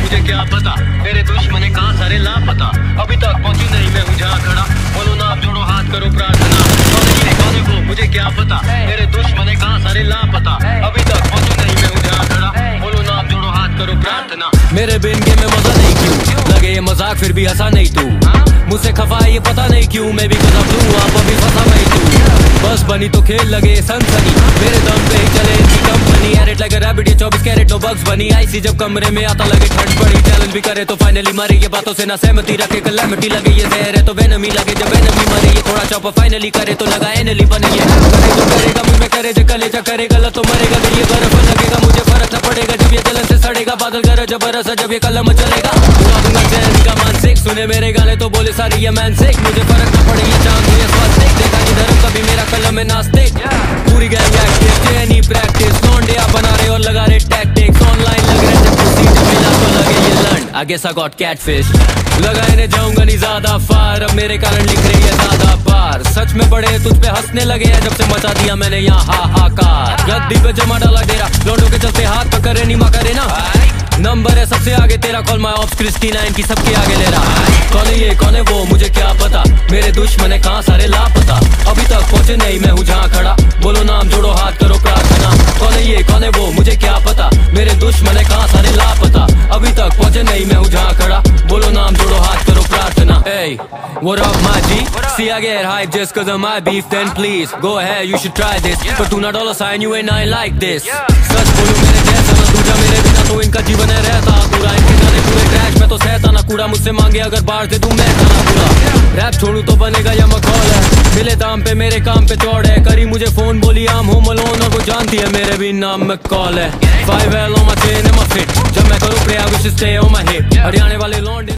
मुझे क्या पता, मेरे दुश्मन कहाँ सारे लापता। अभी तक पहुंची नहीं मैं हूँ जहाँ खड़ा, बोलो ना आप जोड़ो हाथ करो प्रार्थना। कौन है वो मुझे क्या पता, मेरे दुश्मन कहाँ सारे लापता। अभी तक पहुंची नहीं मैं हूँ जहाँ खड़ा, बोलो ना आप जोड़ो हाथ करो प्रार्थना। मेरे बिन गेम में मजा नहीं क्यों, लगे ये मजाक फिर भी हंसा नहीं तू। मुझसे खफा ये पता नहीं क्यों, मैं भी कसम लूं आप अभी फंसा नहीं तू। बस बनी तो खेल लगे सनसनी, मेरे दम पे ही चले इनकी कंपनी। एरेट लगे रैबिट ये 24 कैरेट नो बग्स बनी। आईसी जब कमरे में आता लगे ठंड बड़ी, चैलेंज भी करे तो फाइनली मरे। ये बातों से ना सहमति रखे, कलमिटी लगे ये जहर है तो वेनमी लगे। जब वेनमी मरे ये थोड़ा चौप फाइनली करे तो लगा एनली बने। ये करे तो करेगा मुझ में करे जो कलेजा करेगा गलत तो मरेगा। फिर ये बर्फ लगेगा मुझे फर्क न पड़ेगा, जब ये जलन से सड़ेगा। बादल करे जबरदस्त जब ये कलम चलेगा। का मानसिक सुने मेरे गाने तो बोले सारी ये मैन सिक। मुझे फर्क न पड़े ये चांद ये स्वास्तिक, देखा नहीं धर्म कभी मेरा कलम में नास्तिक। पूरी गैंग एक्टिव जेनी प्रैक्टिस, लौंडे आप बना रहे और लगा रहे टैक्टिक्स। ऑनलाइन लग रहे जब खुशी जब मिला तो लगे ये लंड। I guess I got catfish। लगा इन्हें जाऊंगा नहीं ज्यादा फार, अब मेरे कारण लिख रही है ज्यादा बार। सच में बड़े तुझ पे हंसने लगे हैं जब से मचा दिया मैंने यहाँ हाहाकार। गद्दी पे जमा डाला डेरा, लौंडों के चलते हाथ पकड़े नहीं मा करे ना। नंबर है सबसे आगे तेरा, कॉल माय ऑप्स क्रिस्टीना इनकी सबके आगे ले रहा। कौन है ये कौन है वो मुझे क्या पता, मेरे दुश्मन है कहाँ सारे लापता। अभी तक पहुंचे नहीं मैं हूँ जहाँ खड़ा, बोलो नाम जोड़ो हाथ करो प्रार्थना। कौन है ये कौन है वो मुझे क्या पता, मेरे दुश्मन है कहाँ सारे लापता। अभी तक पहुंचे नहीं मैं हूँ जहाँ खड़ा, बोलो नाम जोड़ो हाथ करो प्रार्थना। Hey, what up my G? See I get hype just cause of my beef, then please go ahead you should try this, but do not $sign you ain't nothing like this। सच बोलूं मेरे जैसा ना दूजा, मेरे बिना तो इनका जीवन है रहता पूरा। इनके गाने पूरे क्रैश में तो सहता ना कूड़ा, मुझसे मांगे अगर बाहर से तू मैं खाना पूरा। रैप छोड़ू तो बनेगा या मखौल है, मिले दाम पे मेरे काम पे चौड़ है। करी मुझे फोन बोली आम होम अलोन, और वो जानती है मेरे भी नाम में कॉल है। 5L on my chain and my fit, जब मैं करूँ pray I wish to stay on my hip। Haryana वाले लौंडे